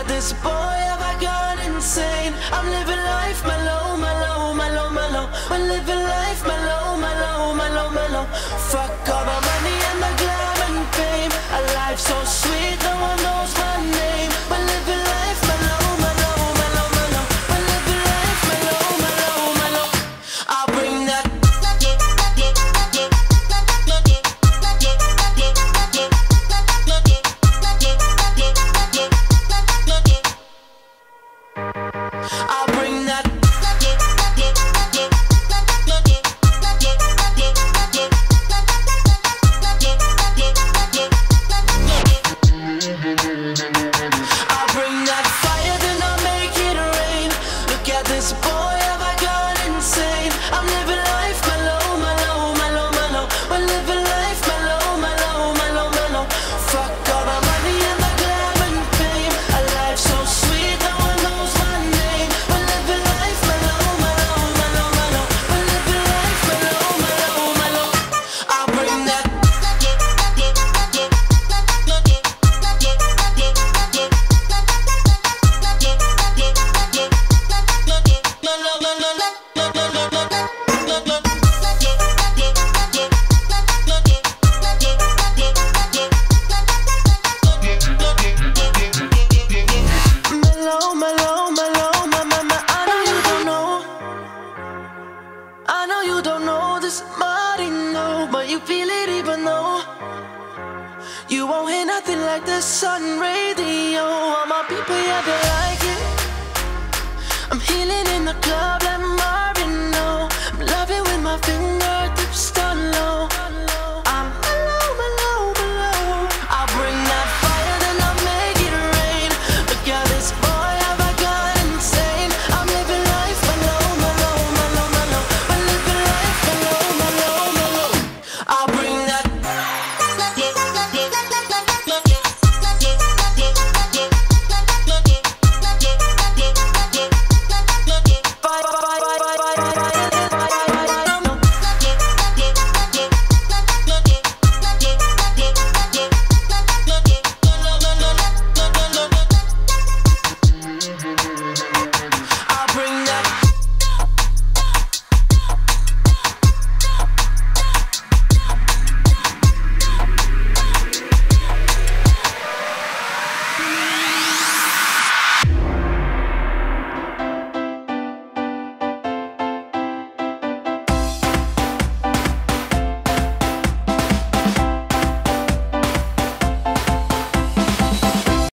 at this boy, have I gone insane? I'm living life mellow, mellow, mellow, mellow. We're living life mellow, mellow, mellow, mellow. Fuck all the money and the glam and fame. A life so sweet, no one knows my name. We're living life mellow, mellow, mellow, mellow. We're living life mellow, mellow, mellow. I'll bring that. I'll bring that. I'll bring that fire, then I'll make it rain. Look at this boy, have I gone insane? I'm living life mellow, mellow, mellow, mellow. We're living life mellow, mellow, mellow, mellow. Fuck all the money and the glam and fame. A life so sweet, no one knows my name. We're living life mellow, mellow, mellow, mellow. We're living life mellow, mellow, mellow. I'll bring that. Mellow, mellow, mellow, my, I know you don't know. I know you don't know this, mighty no, but you feel it even though you won't hear nothing like this on radio. All my people, yeah, they like it. I'm healing in the club.